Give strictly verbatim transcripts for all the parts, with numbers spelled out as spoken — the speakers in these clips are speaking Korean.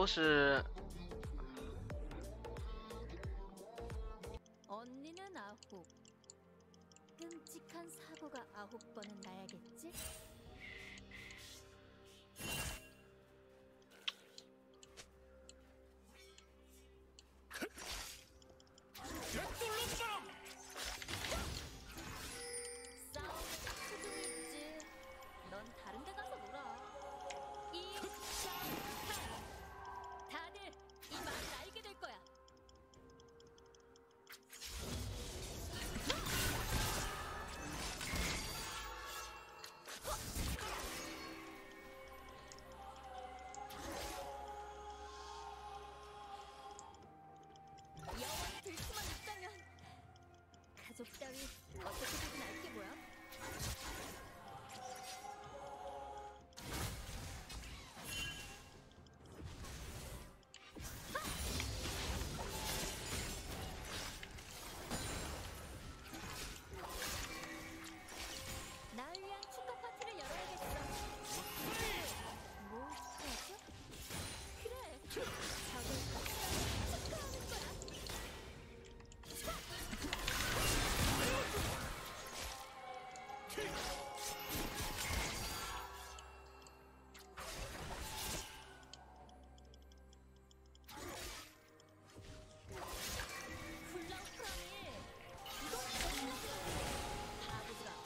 是 언니는 아홉. 끔찍한 사고가 아홉 번은 나야겠지? 싸움에 수준이 있지. 넌 다른 데 가서 놀아. 이상한. 다들 이 말을 알게 될 거야. 영원히 될 수만 있다면 가족 따위 어떻게든 알게 뭐야? 날 위한 축하 파티를 열어야겠어. 뭐 하죠? 그래, 적을 축하하는 거야. 훌라후프라니 이거 바보들아.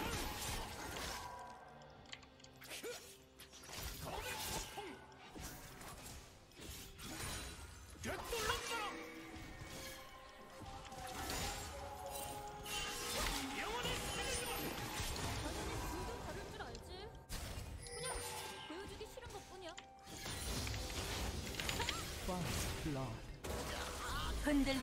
자네는 불도 다룰 줄 알지? 그냥 보여주기 싫은 것뿐이야. First blood. 흔들.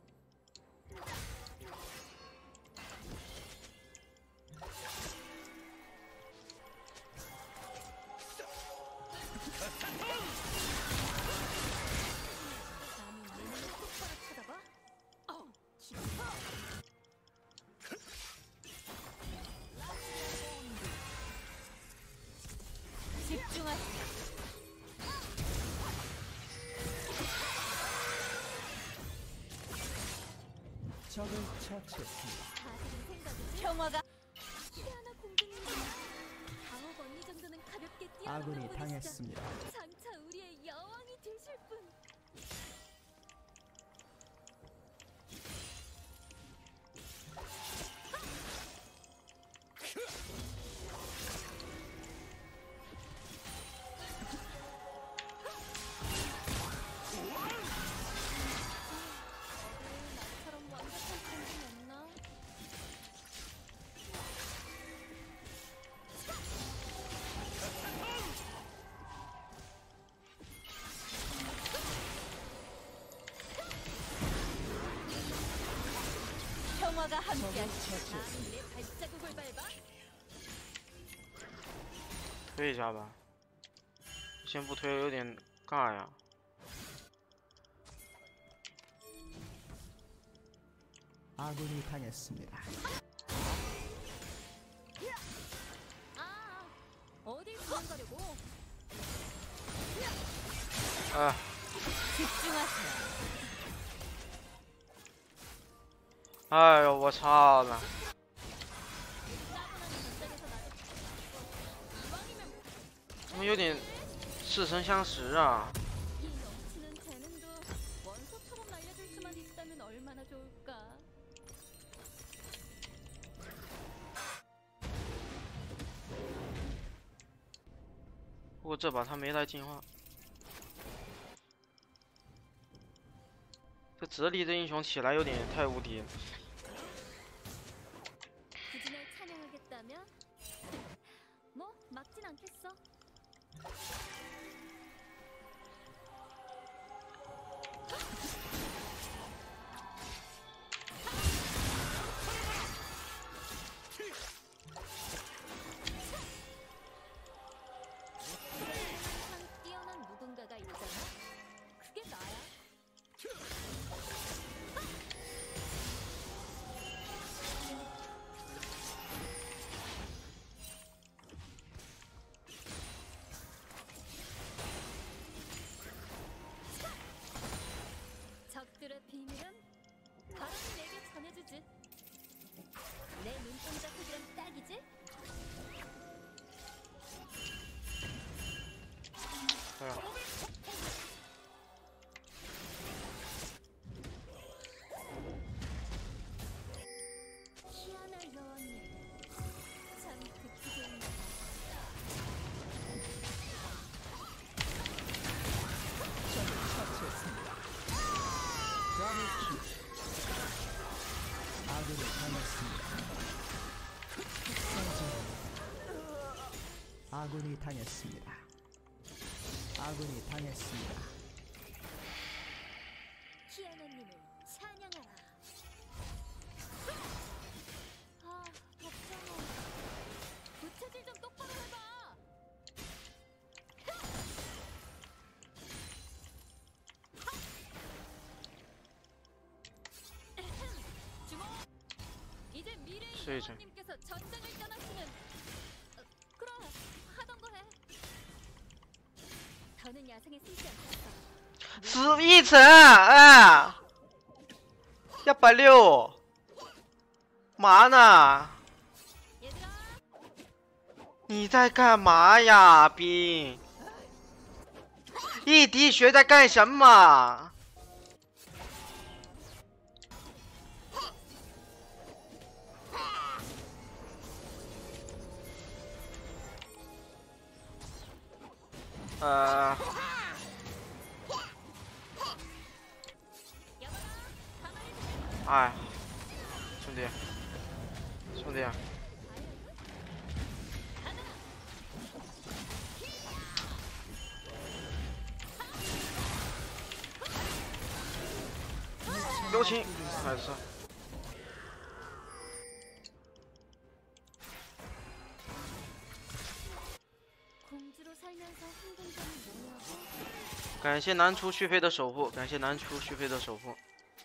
감히 내 눈을 똑바로 쳐다봐? 어우, 깊어. 집중하세요. 적을 처치했습니다. 다들 생각이지? 평화가 희한한 공주님이야. 아홉 언니 정도는 가볍게 뛰어넘는 아군이 분이시죠. 당했습니다. 장차 우리의 여왕이 되실 분. 어디 나처럼 완벽한 공주는 없나? 평화가 함께하시. 처치했습니다. 내 발자국을 밟아. 推一下吧，先不推有点尬呀。 아군이 당했습니다. 아, 어딜 도망가려고? 아, 집중하세요. 哎呦，我操了！ 따분한 전장에서 나를 이왕이면 怎么有点似曾相识啊？ 이 넘치는 재능도 원소처럼 날려줄 수만 있다면 얼마나 좋을까? 不过这把他没带进化。这哲理的英雄起来有点太无敌了。 굳이 날 찬양하겠다면? 뭐 막진 않겠어. 항상 뛰어난 누군가가 있잖아. 그게 나야. 아군이 당했습니다. 아군이 당했습니다. 키아나님을 찬양하라. 아, 덥잖아. 부채질 좀 똑바로 해봐. 주목. 이제 미래의 수혜자. 여왕님께서 전장을 떠나시는. 어, 그럼 하던 거 해. 더는 야생에 숨지 않겠어. 死一层，哎，一百六，嘛呢？ 얘들아. 你在干嘛呀，兵？一滴血在干什么？呃。 哎，兄弟，兄弟，友情还是。 공주로 살면서 힘든 점이 뭐냐고? 感谢南初续费的守护，感谢南初续费的守护。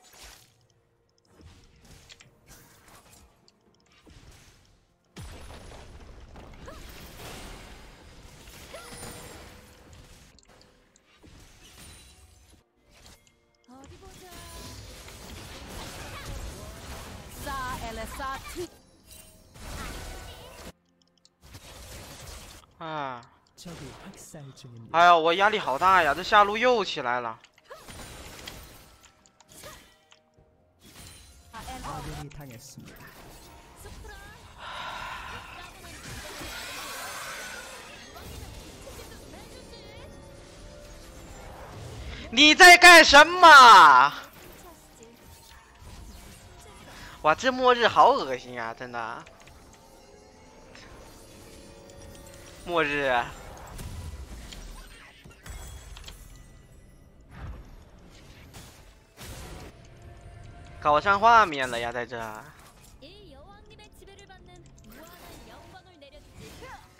어디 보자. 싸 엘에사 티. 哎， 적이 학살 중입니다. 哎呀，我压力好大呀！这下路又起来了。 아군이 당했습니다. 수프라. 이왕이면 부채질 좀 해주지. 你在干什么？ 차스지. 哇，这末日好恶心呀、啊！真的。末日。 搞上画面了呀，在这。 이 여왕님의 지배를 받는 무한한 영광을 내려주지.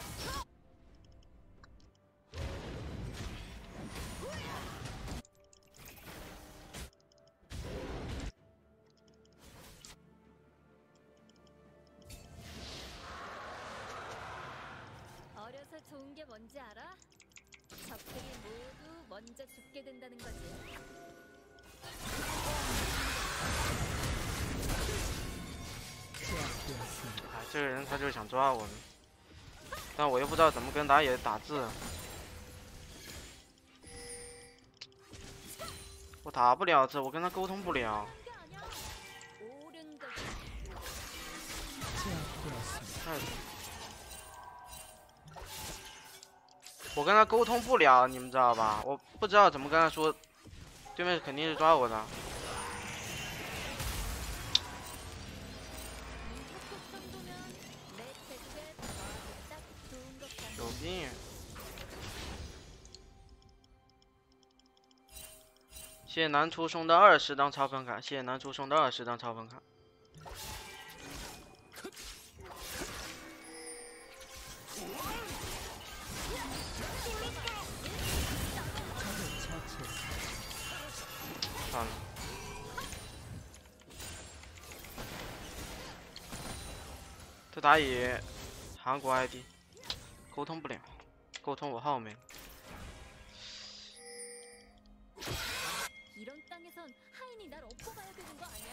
어려서 좋은 게 뭔지 알아? 적들이 모두 먼저 죽게 된다는 거지. 哎，这个人他就是想抓我，但我又不知道怎么跟打野打字。我打不了字，我跟他沟通不了。 게 아니야. 옳은 것. 제압되었습니다. 哎我跟他沟通不了，你们知道吧？我不知道怎么跟他说，对面肯定是抓我的。 이협곡 정도면 내 체급에 더하기 딱 좋은 것 같아. 有病！谢谢南初送的二十张超粉卡，谢谢南初送的二十张超粉卡。 算了，这打野韩国 I D 沟通不了，沟通我号没了。 이런 땅에선 하인이 날 업고 가야 되는 거 아니야?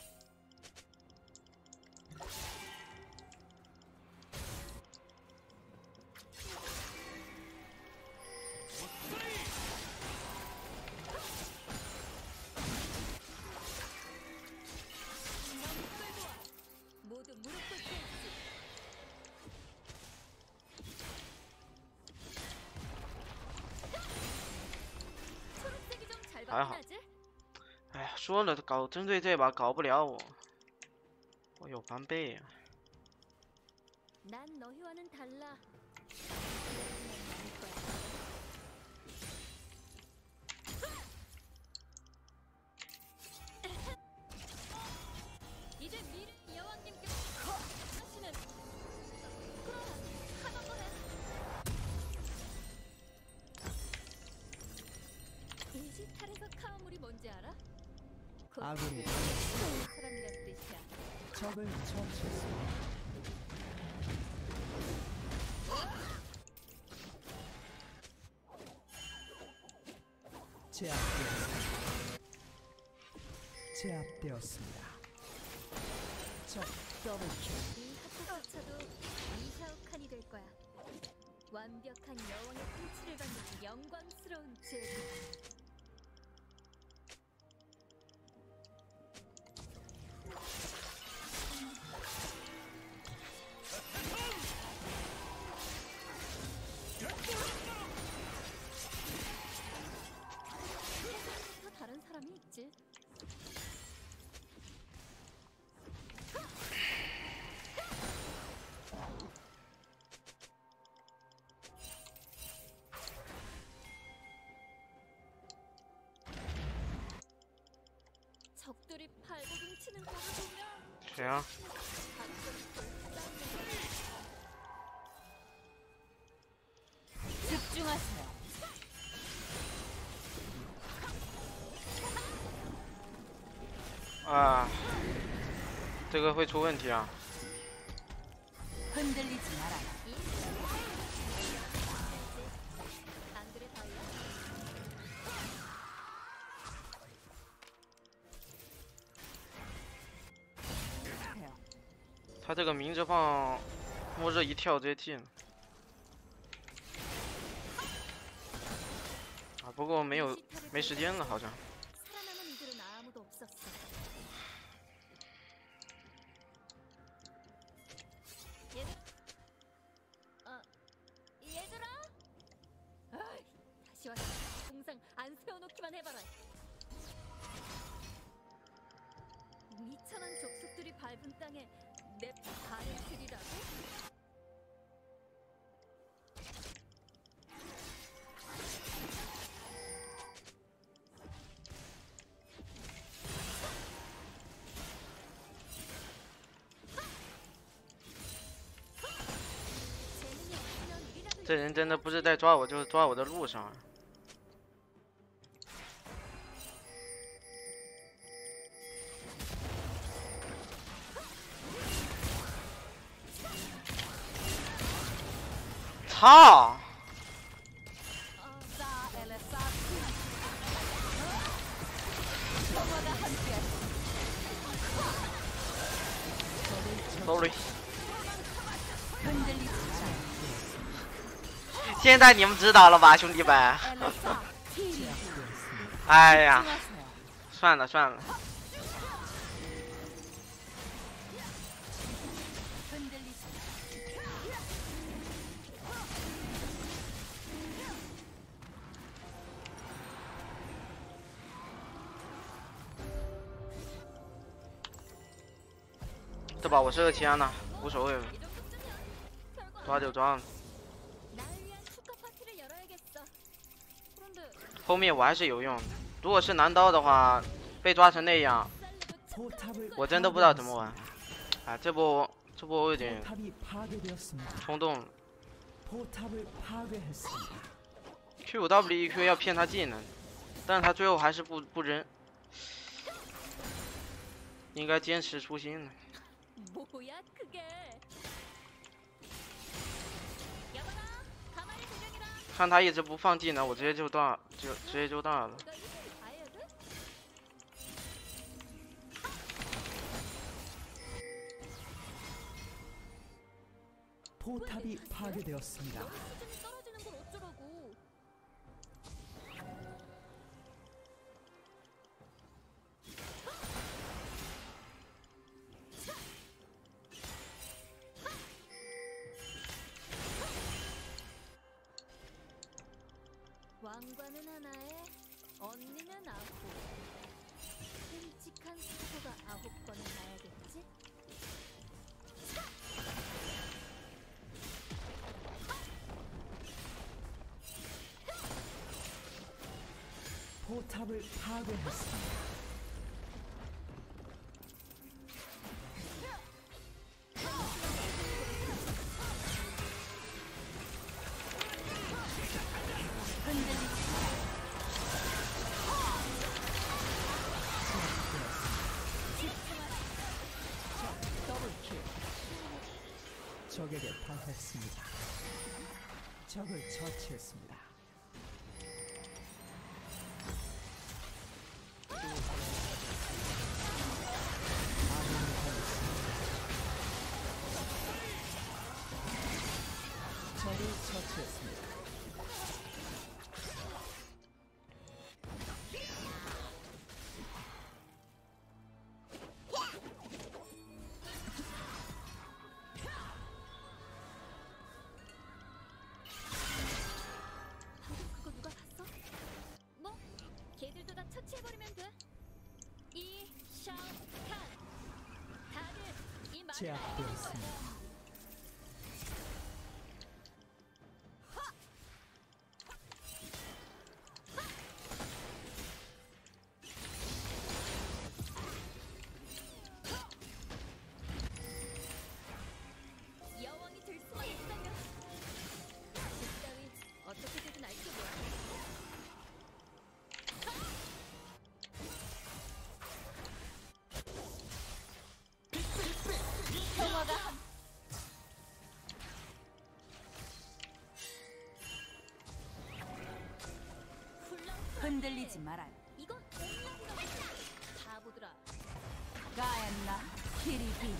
모두 무릎 꿇게 해주지. 초록색이 좀 잘 还好 받긴 하지? 哎呀，说了搞针对这把搞不了我，我有防备呀、 난 너희와는 달라. 이제 미래 여왕님께서 하시는 그럼 하던 거해. 이지탈에서 카오물이 뭔지 알아? 아군이 좋은 사람이란 뜻이야. 적을 처치했습니다. 제압되었습니다. 제압되었습니다. 적 더블킬. 이 학교조차도 이샤오칸이 될 거야. 완벽한 여왕의 통치를 받는 영광스러운 제국. 더 다른 사람이 있지. 적들이 발버둥 치는 걸 보면 谁啊？ 집중하세요. 啊，这个会出问题啊！ 흔들리지 마라. 안 그래 다이야? 他这个明着放，末日一跳直接进。啊，不过没有没时间了，好像。 살아남은 이들은 아무도 없었어. 얘들, 어, 얘들아, 아이, 다시 왔어. 공상 안 세워놓기만 해봐라. 미천한 족속들이 밟은 땅에 내 발을 들이라고? 재능이 없으면 우리라도 这人真的不是在抓我，就是抓我的路上。 操！ sorry。现在你们知道了吧，兄弟们？哎呀，算了算了。 对吧？我是个天呐，无所谓了，抓就抓了。 날 위한 축하 파티를 열어야겠어. 그런데 后面我还是有用的。如果是男刀的话，被抓成那样， 포탑을 我真的不知道怎么玩。啊，这波这波我有点 포탑이 파괴되었습니다. 冲动了。 포탑을 파괴했습니다. Q W E Q 要骗他技能，但是他最后还是不不扔，应该坚持初心了。 뭐야 그게? 여봐라, 가만히 대령이다. 看他一直不放技能，我直接就大就直接就大了。 너 이거 봐야 돼? 포탑이 파괴되었습니다. 수준이 떨어지는 걸 어쩌라고? 왕관은 하나에 언니는 아홉. 끔찍한 사고가 아홉 번은 나야겠지? 포탑을 파괴했습니다. 더블킬. 적에게 당했습니다. 적을 처치했습니다. 적을 처치했습니다. 그거 누가 봤어? 뭐? 걔들도 다 처치해버리면 돼. 이 샤오칸. 다들 이 말을 알고 제압되었습니다. 있어요. 여왕이 될 수만 있다면 그 따위 어떻게 되든 알게 뭐야. 평화가 함- 흔들리지 말아요. 이건 온라인이라고. 바보들아. 가엔나 키리비.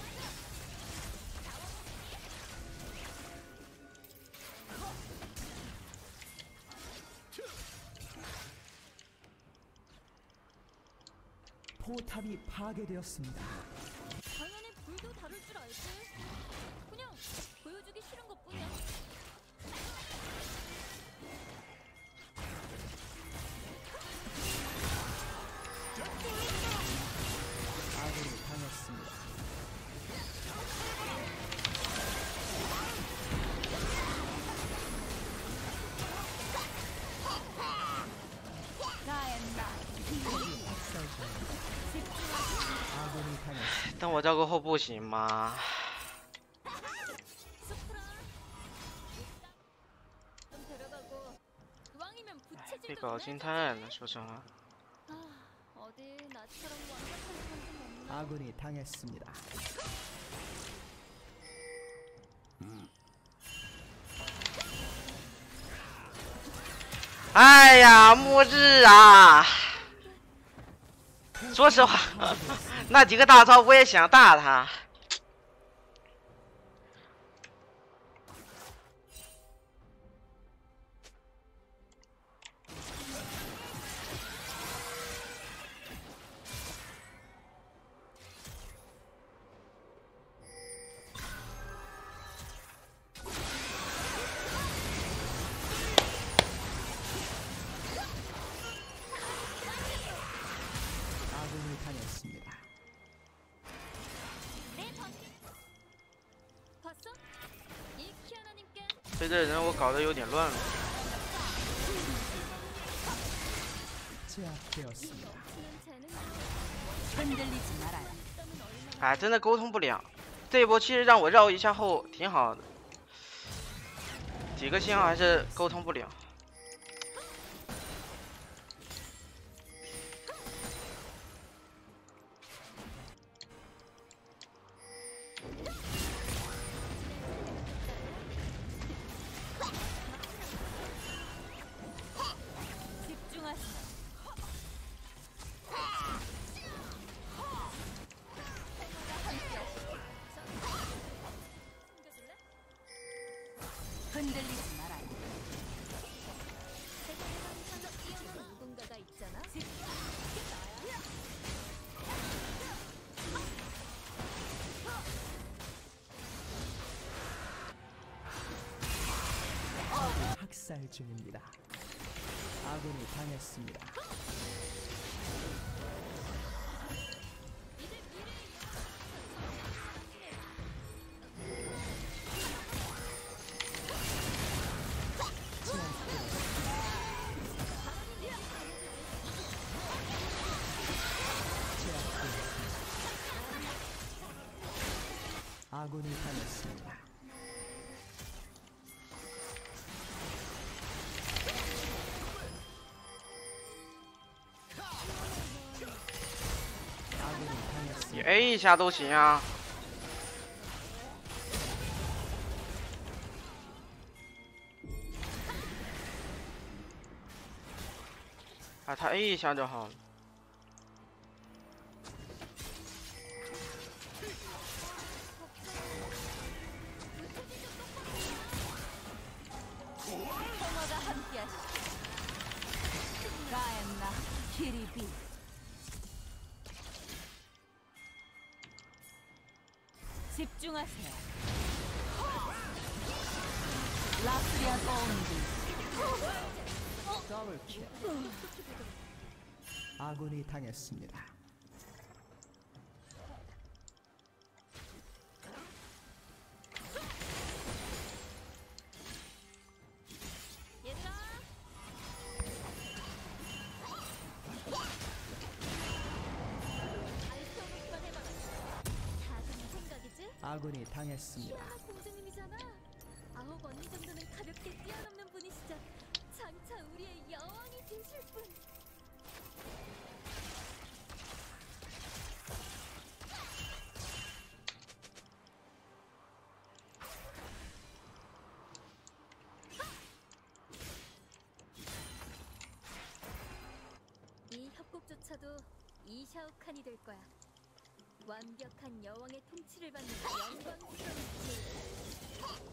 포탑이 파괴되었습니다. 당연히 불도 다룰 줄 알지. 그냥 보여주기 싫은 것뿐이야. 아군이 당했습니다. 가엔나 적이 학살 중입니다. 아군이 당했습니다. 等我交个后不行吗？ 수프라. 좀 데려가고. 그왕이면 这 부채질도 个 좀 心 해줘. 疼，说实话。 아, 어디 나처럼 완벽한 사람 좀 없나? 아군이 당했습니다. 음. 哎呀，末日啊！说实话，那几个大招我也想打他。 아군이 당했습니다. 내 번개. 봤어? 이 키아나님께 这这人我搞得有点乱了。 제압되었습니다. 넘치는 재능. 흔들리지 말아요. 땀은 얼마나 哎，真的沟通不了。这一波其实让我绕一下后挺好的，几个信号还是沟通不了。 집중하세요. 숨겨줄래? 흔들리지 말아요. 세계에서 뛰어난 누군가가 있잖아. 그게 나야. 학살 중입니다. 아군이 당했습니다. 이제 미래의 제압되었습니다. 아군이 당했습니다. 아군이 你 당했습니다. A 一下都行啊。啊，他 A 一下就好了。 평화가 함께하시길. 가엔나 키리비. 집중하세요. 라스리아 온디. 더블킬. 아군이 당했습니다. 얘들아. 알토록만 해봐라. 다 그런 생각이지? 아군이 당했습니다. 희한한 공주님이잖아. 아홉 언니 정도는 가볍게 뛰어넘는 분이시죠. 장차 우리의 여왕이 되실 분. 이 협곡조차도 이 샤오칸이 될 거야. 완벽한 여왕의 통치를 받는 영광스러운 기회.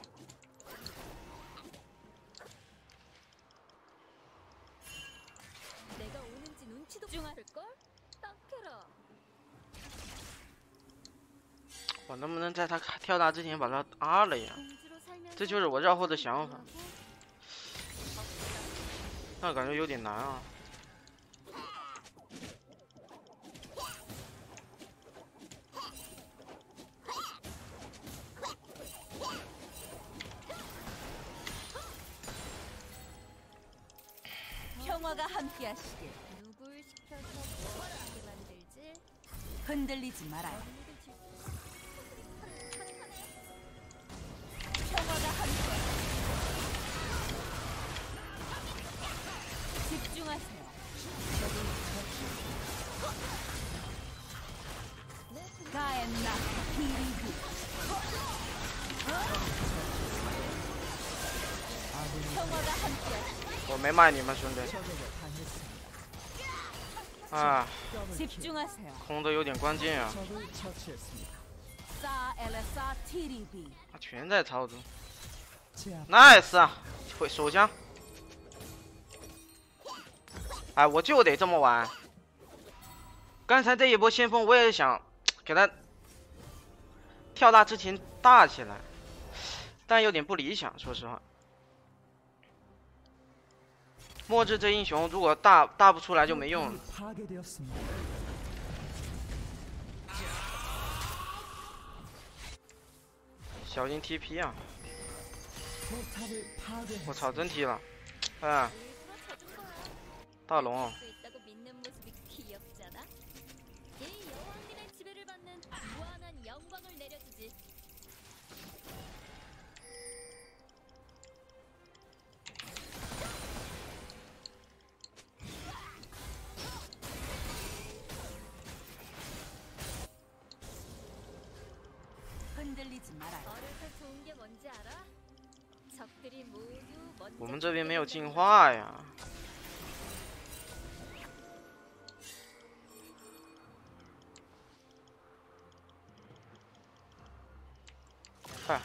내가 오는지 눈치도 못 볼 걸? 딱해라. 我能不能在他跳大之前把他阿了呀？ 공주로 살면서 这就是我绕后的想法， 공부하고 但感觉有点难啊。 평화가 함께하시길. 누굴 시켜서 뭘 하게 만들지? 흔들리지 말아요. 언니들 질 평화가 함께하시길. 집중하세요. 가엔나 키리비. 아군이 평화가 함께하시길. 我没骂你们兄弟， 적에게 당했습니다. 啊， 더블킬. 집중하세요. 空的有点关键啊， 적을 처치했습니다. 사 엘에사 티리비. 全在操作 제압. ，nice 啊，会手枪。哎，我就得这么玩。刚才这一波先锋，我也想给他跳大之前大起来，但有点不理想，说实话。墨汁这英雄如果大大不出来就没用了。 파괴되었습니다. 小心 T P 啊！ 포탑을 我 파괴했습니다. 操，真踢了！哎， 일부러 져준 거야. 大龙， 수 있다고 믿는 모습이 귀엽잖아. 이 여왕님의 지배를 받는 무한한 영광을 내려주지. 흔들리지 말아요. 어려서 좋은 게 뭔지 알아? 적들이 모두 먼저 我们这边没有进化呀。快！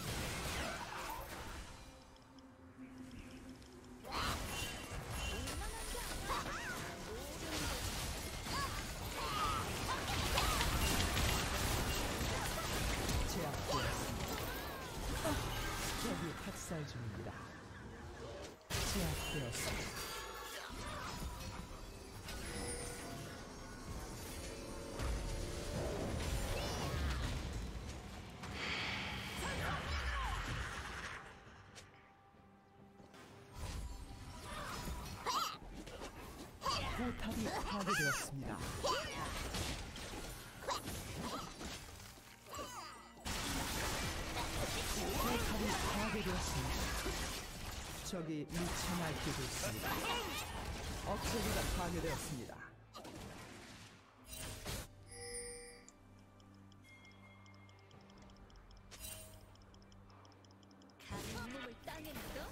제압되었습니다. 적이 학살 중입니다. 제압되었습니다. 포탑이 파괴되었습니다. 포탑이 미쳐 날뛰고 있습니다. 억제기가 파괴되었습니다. 가는 놈을 땅에 묻어?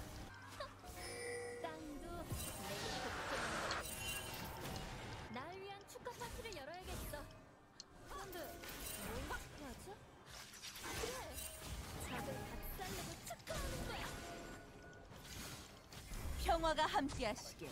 땅도 내게 복종한다. 날 위한 축하 파티를 열어야겠어. 근데 뭘 축하하죠? 그래, 적을 박살내고 축하하는 거야. 평화가 함께하시길.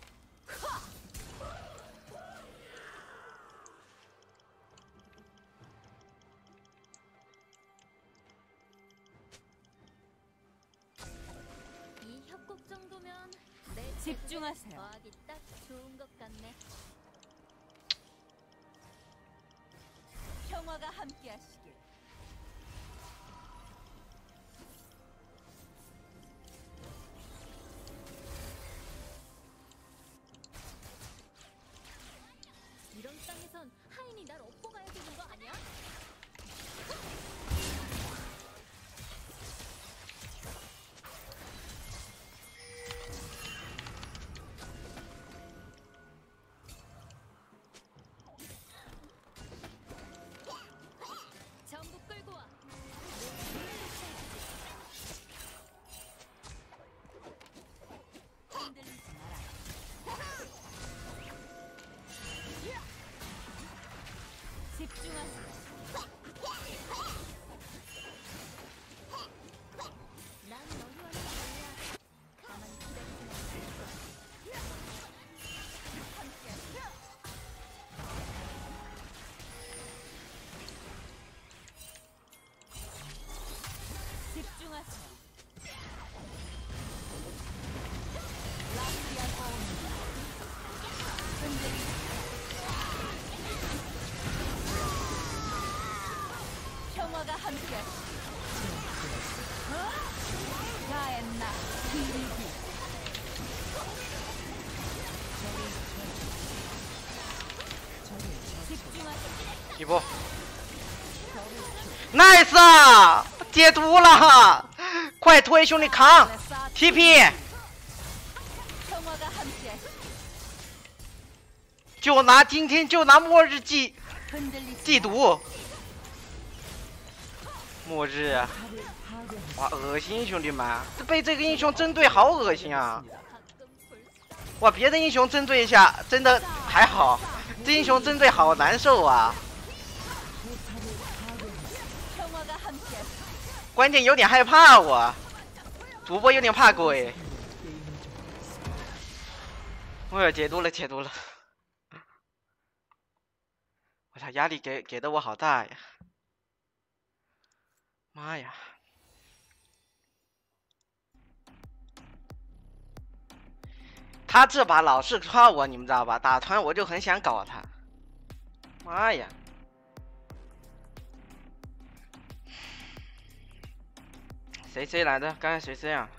이 협곡 정도면 내 집중하세요. 어하기 딱 좋은 것 같네. 평화가 함께하시길. 이런 땅에선 하인이 날 업고 가야 되는 거 아니야? 전부 끌고 와. 흔들리지 마라. 집중하세요. 난 너희와는 달라. 가만히 기다리지 마. 집중하세요. 라스리안 어운드. 흔들리지 평화가 함께하시길. 가엔나 티리비. 집중하세요. 一波 ，nice， 解毒了，快推兄弟扛 ，T P， 평화가 함께하시길. 就拿今天就拿末日祭 흔들리지 祭毒，末日， 탑을 파괴했습니다. 哇，恶心兄弟们，这被这个英雄针对好恶心啊！ 가끔 불쌍. 哇，别的英雄针对一下真的还好，这英雄针对好难受啊！ 포탑을 파괴했습니다. 평화가 함께하시길. 关键有点害怕我，主播有点怕鬼。 게임을 종료했습니다. 哎呀，解毒了，解毒了！我操，压力给给的我好大呀！妈呀！他这把老是夸我，你们知道吧？打团我就很想搞他。妈呀！谁谁来的？刚才谁谁啊？